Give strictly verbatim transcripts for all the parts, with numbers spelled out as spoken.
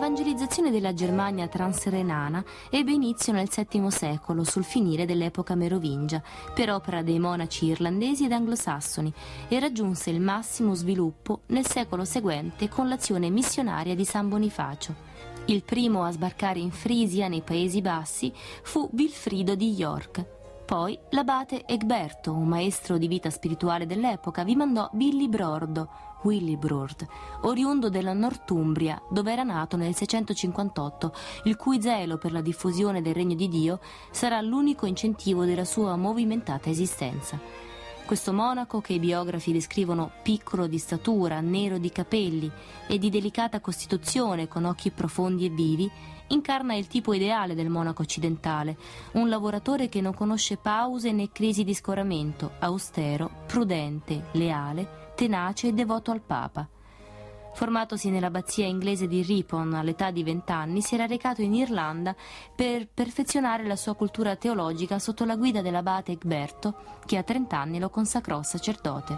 L'evangelizzazione della Germania transrenana ebbe inizio nel settimo secolo, sul finire dell'epoca merovingia, per opera dei monaci irlandesi ed anglosassoni, e raggiunse il massimo sviluppo nel secolo seguente con l'azione missionaria di San Bonifacio. Il primo a sbarcare in Frisia, nei Paesi Bassi, fu Wilfrido di York. Poi l'abate Egberto, un maestro di vita spirituale dell'epoca, vi mandò Willibrordo, Willibrord, oriundo della Northumbria, dove era nato nel seicentocinquantotto, il cui zelo per la diffusione del regno di Dio sarà l'unico incentivo della sua movimentata esistenza. Questo monaco, che i biografi descrivono piccolo di statura, nero di capelli e di delicata costituzione con occhi profondi e vivi, incarna il tipo ideale del monaco occidentale, un lavoratore che non conosce pause né crisi di scoramento, austero, prudente, leale, tenace e devoto al Papa. Formatosi nell'abbazia inglese di Ripon all'età di vent'anni, si era recato in Irlanda per perfezionare la sua cultura teologica sotto la guida dell'abate Egberto, che a trent'anni lo consacrò sacerdote.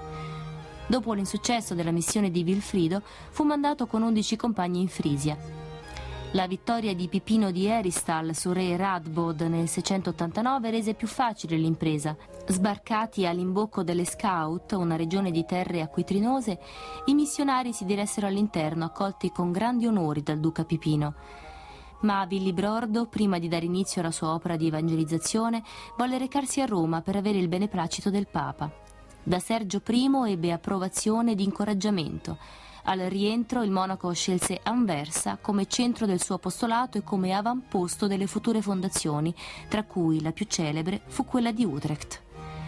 Dopo l'insuccesso della missione di Wilfrido, fu mandato con undici compagni in Frisia. La vittoria di Pipino di Eristal su re Radbod nel seicentottantanove rese più facile l'impresa. Sbarcati all'imbocco delle Scout, una regione di terre acquitrinose, i missionari si diressero all'interno, accolti con grandi onori dal duca Pipino. Ma Willibrordo, prima di dare inizio alla sua opera di evangelizzazione, volle recarsi a Roma per avere il beneplacito del Papa. Da Sergio I ebbe approvazione ed incoraggiamento. Al rientro il monaco scelse Anversa come centro del suo apostolato e come avamposto delle future fondazioni, tra cui la più celebre fu quella di Utrecht.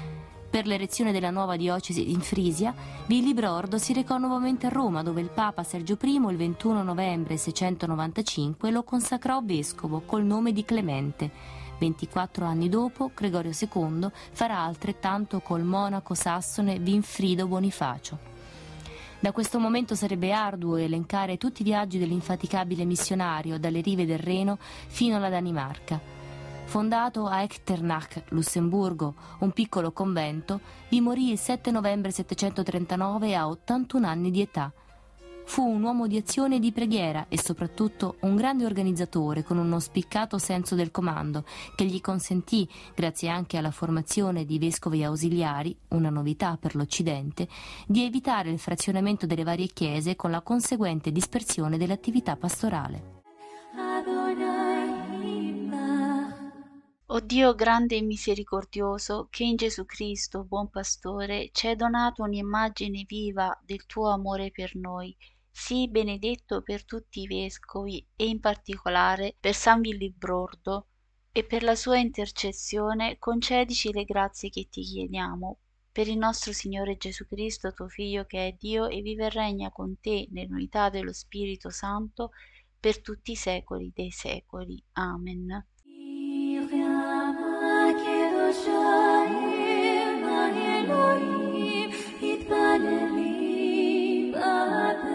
Per l'erezione della nuova diocesi in Frisia, Willibrordo si recò nuovamente a Roma, dove il Papa Sergio I, il ventuno novembre seicentonovantacinque, lo consacrò vescovo col nome di Clemente. ventiquattro anni dopo, Gregorio secondo farà altrettanto col monaco sassone Winfrido Bonifacio. Da questo momento sarebbe arduo elencare tutti i viaggi dell'infaticabile missionario dalle rive del Reno fino alla Danimarca. Fondato a Echternach, Lussemburgo, un piccolo convento, vi morì il sette novembre settecentotrentanove a ottantuno anni di età. Fu un uomo di azione e di preghiera e soprattutto un grande organizzatore con uno spiccato senso del comando che gli consentì, grazie anche alla formazione di vescovi ausiliari, una novità per l'Occidente, di evitare il frazionamento delle varie chiese con la conseguente dispersione dell'attività pastorale. O Dio grande e misericordioso, che in Gesù Cristo, buon pastore, ci hai donato un'immagine viva del tuo amore per noi, sii benedetto per tutti i vescovi e in particolare per San Willibrordo, e per la sua intercessione concedici le grazie che ti chiediamo. Per il nostro Signore Gesù Cristo, tuo Figlio, che è Dio e vive e regna con te nell'unità dello Spirito Santo, per tutti i secoli dei secoli. Amen. Elohim, Elohim, Itpalelim,